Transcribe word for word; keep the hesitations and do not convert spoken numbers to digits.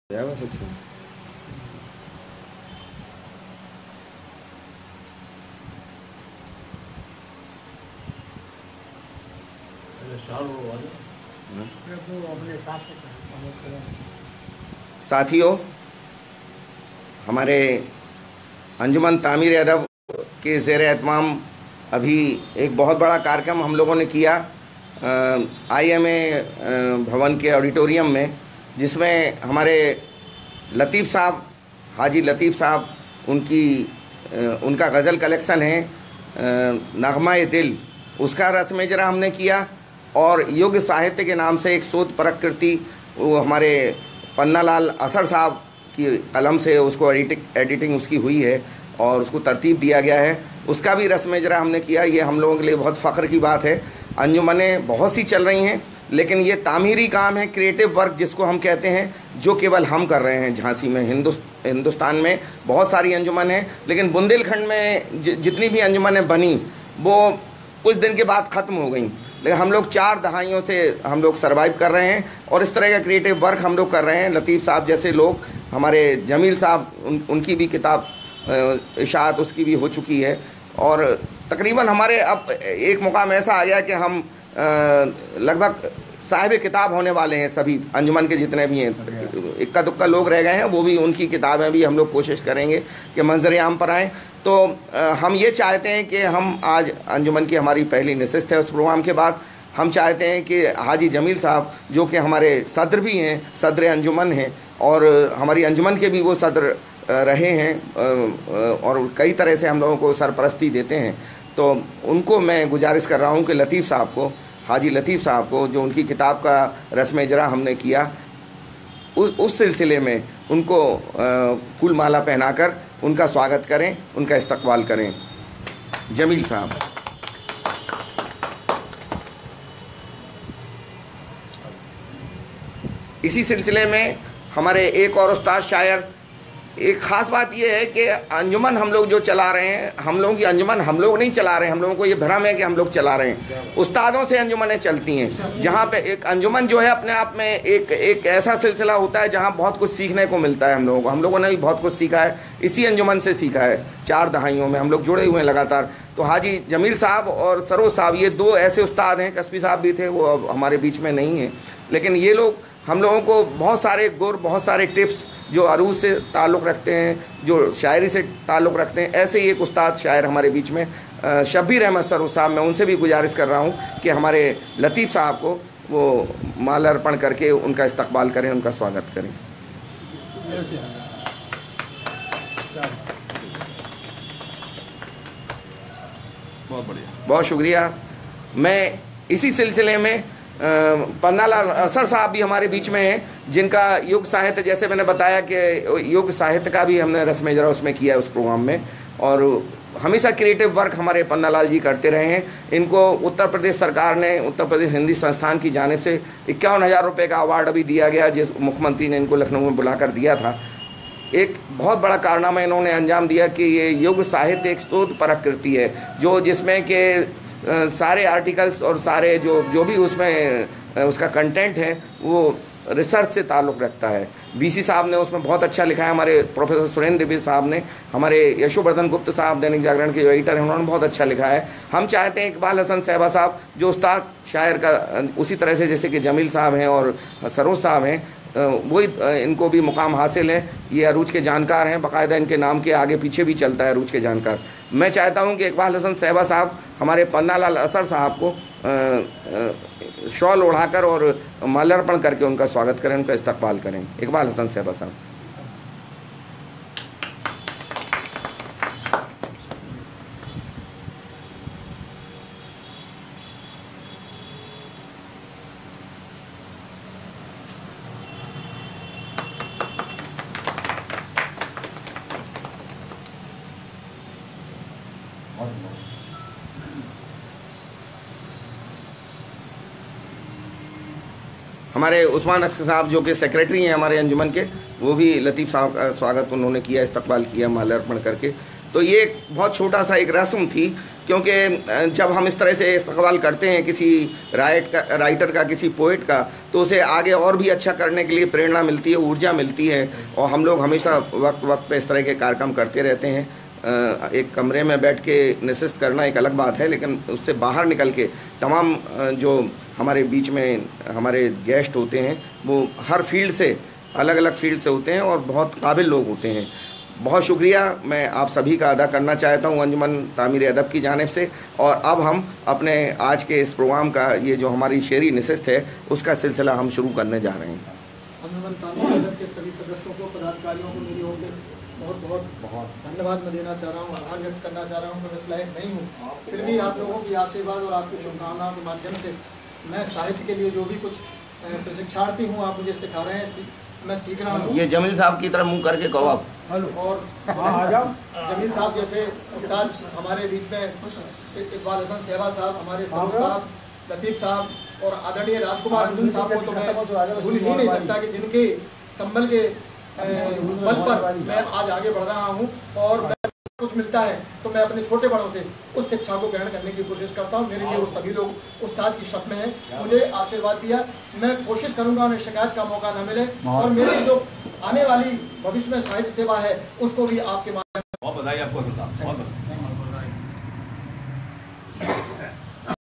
जाएगा सेक्शन। साथियों, हमारे अंजुमन तामीर अदब के ज़ेर एहतमाम अभी एक बहुत बड़ा कार्यक्रम हम लोगों ने किया आई एम ए भवन के ऑडिटोरियम में, जिसमें हमारे लतीफ़ साहब, हाजी लतीफ़ साहब, उनकी उनका गज़ल कलेक्शन है नगमा-ए दिल, उसका रस्म इजरा हमने किया। और युग साहित्य के नाम से एक शोध प्रकृति वो हमारे पन्नालाल असर साहब की कलम से उसको एडिटिंग एडिटिंग उसकी हुई है और उसको तरतीब दिया गया है, उसका भी रस्म इजरा हमने किया। ये हम लोगों के लिए बहुत फ़ख्र की बात है। अंजुमनें बहुत सी चल रही हैं, लेकिन ये तामीरी काम है, क्रिएटिव वर्क जिसको हम कहते हैं, जो केवल हम कर रहे हैं झांसी में। हिंदुस्त हिंदुस्तान में बहुत सारी अंजुमन हैं, लेकिन बुंदेलखंड में ज, जितनी भी अंजुमनें बनी वो कुछ दिन के बाद ख़त्म हो गई, लेकिन हम लोग चार दहाइयों से हम लोग सर्वाइव कर रहे हैं और इस तरह का क्रिएटिव वर्क हम लोग कर रहे हैं। लतीफ़ साहब जैसे लोग, हमारे जमील साहब, उन, उनकी भी किताब इशाअत उसकी भी हो चुकी है। और तकरीबन हमारे अब एक मुकाम ऐसा आ गया कि हम लगभग साहिब किताब होने वाले हैं। सभी अंजुमन के जितने भी हैं, इक्का दुक्का लोग रह गए हैं, वो भी उनकी किताबें भी हम लोग कोशिश करेंगे कि मंजर आम पर आएँ। तो हम ये चाहते हैं कि हम आज अंजुमन की हमारी पहली नशिस्त है, उस प्रोग्राम के बाद हम चाहते हैं कि हाजी जमील साहब, जो कि हमारे सदर भी हैं, सदर अंजुमन हैं और हमारी अंजुमन के भी वो सदर रहे हैं और कई तरह से हम लोगों को सरपरस्ती देते हैं, तो उनको मैं गुजारिश कर रहा हूँ कि लतीफ़ साहब को, हाजी लतीफ़ साहब को, जो उनकी किताब का रस्म इजरा हमने किया, उस उस सिलसिले में उनको फूल माला पहनाकर उनका स्वागत करें, उनका इस्तकबाल करें। जमील साहब। इसी सिलसिले में हमारे एक और उस्ताद शायर, एक ख़ास बात यह है कि अंजुमन हम लोग जो चला रहे हैं, हम लोगों की अंजुमन हम लोग नहीं चला रहे हैं, हम लोगों को ये भ्रम है कि हम लोग चला रहे हैं। उस्तादों से अंजुमनें चलती हैं, जहाँ पे एक अंजुमन जो है अपने आप में एक एक ऐसा सिलसिला होता है जहाँ बहुत कुछ सीखने को मिलता है हम लोगों को। हम लोगों ने भी बहुत कुछ सीखा है, इसी अंजुमन से सीखा है। चार दहाइयों में हम लोग जुड़े हुए हैं लगातार। तो हाजी जमील साहब और सरोज साहब, ये दो ऐसे उस्ताद हैं, कसबी साहब भी थे, वो अब हमारे बीच में नहीं हैं, लेकिन ये लोग हम लोगों को बहुत सारे गुर, बहुत सारे टिप्स जो अरूज से ताल्लुक़ रखते हैं, जो शायरी से ताल्लुक़ रखते हैं, ऐसे ही एक उस्ताद शायर हमारे बीच में शब्बीर अहमद सरोज साहब, मैं उनसे भी गुजारिश कर रहा हूँ कि हमारे लतीफ़ साहब को वो माला अर्पण करके उनका इस्तकबाल करें, उनका स्वागत करें। बहुत बढ़िया, बहुत शुक्रिया। मैं इसी सिलसिले में पन्नालाल असर साहब भी हमारे बीच में हैं, जिनका युग साहित्य, जैसे मैंने बताया कि युग साहित्य का भी हमने रस्म इजरा उसमें किया है उस प्रोग्राम में, और हमेशा क्रिएटिव वर्क हमारे पन्नालाल जी करते रहे हैं। इनको उत्तर प्रदेश सरकार ने, उत्तर प्रदेश हिंदी संस्थान की जानिब से इक्यावन हज़ार रुपये का अवार्ड अभी दिया गया, जिस मुख्यमंत्री ने इनको लखनऊ में बुलाकर दिया था। एक बहुत बड़ा कारनामा इन्होंने अंजाम दिया कि ये युग साहित्य एक शोध प्रकृति है, जो जिसमें कि सारे आर्टिकल्स और सारे जो जो भी उसमें उसका कंटेंट है वो रिसर्च से ताल्लुक़ रखता है। बीसी साहब ने उसमें बहुत अच्छा लिखा है, हमारे प्रोफेसर सुरेंद्र देवी साहब ने, हमारे यशोवर्धन गुप्त साहब दैनिक जागरण के जो एडिटर हैं, उन्होंने बहुत अच्छा लिखा है। हम चाहते हैं इकबाल हसन सहबा साहब, जो उस्ताद शायर का उसी तरह से जैसे कि जमील साहब हैं और सरोज साहब हैं, वही इनको भी मुकाम हासिल है। ये अरूज के जानकार हैं, बाकायदा इनके नाम के आगे पीछे भी चलता है अरूज के जानकार। मैं चाहता हूं कि इकबाल हसन सहबा साहब हमारे पन्नालाल असर साहब को शॉल ओढ़ाकर और माल्यार्पण करके उनका स्वागत करें, उनका इस्तकबाल करें। इकबाल हसन सहबा साहब। हमारे उस्मान अख्तर साहब, जो कि सेक्रेटरी हैं हमारे अंजुमन के, वो भी लतीफ़ साहब का स्वागत उन्होंने किया, इस्तकबाल किया माल्यार्पण करके। तो ये एक बहुत छोटा सा एक रस्म थी क्योंकि जब हम इस तरह से इस्तकबाल करते हैं किसी राइट का राइटर का, किसी पोइट का, तो उसे आगे और भी अच्छा करने के लिए प्रेरणा मिलती है, ऊर्जा मिलती है। और हम लोग हमेशा वक्त वक्त पे इस तरह के कार्यक्रम करते रहते हैं। एक कमरे में बैठ के नशिस्त करना एक अलग बात है, लेकिन उससे बाहर निकल के तमाम जो हमारे बीच में हमारे गेस्ट होते हैं वो हर फील्ड से, अलग अलग फील्ड से होते हैं और बहुत काबिल लोग होते हैं। बहुत शुक्रिया मैं आप सभी का अदा करना चाहता हूं अंजुमन तामीर अदब की जानिब से। और अब हम अपने आज के इस प्रोग्राम का, ये जो हमारी शेरी नशिस्त है, उसका सिलसिला हम शुरू करने जा रहे हैं। अंजुमन तामीर अदब के सभी सदस्यों को, पदाधिकारियों को मेरी ओर से बहुत बहुत बहुत धन्यवाद मैं देना चाह रहा हूँ, आभार व्यक्त करना चाह रहा हूँ। मैं इस लायक नहीं हूँ, फिर भी आप लोगों की आशीर्वाद और आपकी शुभकामनाओं के माध्यम से मैं साहित्य के लिए जो भी कुछ प्रशिक्षार्थी हूँ, आप मुझे सिखा रहे हैं, मैं सीख रहा हूँ। ये जमील साहब की तरफ मुंह करके कहो आप। और जमील साहब जैसे उस्ताद हमारे बीच में, इकबाल हसन सेवा साहब, हमारे साहब, लतीफ़ साहब और आदरणीय राजकुमार अर्जुन साहब को तो मैं भूल ही नहीं सकता कि जिनके संबल के बल पर मैं आज आगे बढ़ रहा हूँ। और मैं कुछ मिलता है तो मैं अपने छोटे बड़ों से उस शिक्षा को ग्रहण करने की कोशिश करता हूँ। मेरे लिए वो सभी लोग उस्ताद की शप में हैं, मुझे आशीर्वाद दिया। मैं कोशिश करूँगा उन्हें शिकायत का मौका न मिले, और मेरी जो आने वाली भविष्य में साहित्य सेवा है उसको भी आपके माध्यम। बहुत बधाई आपको।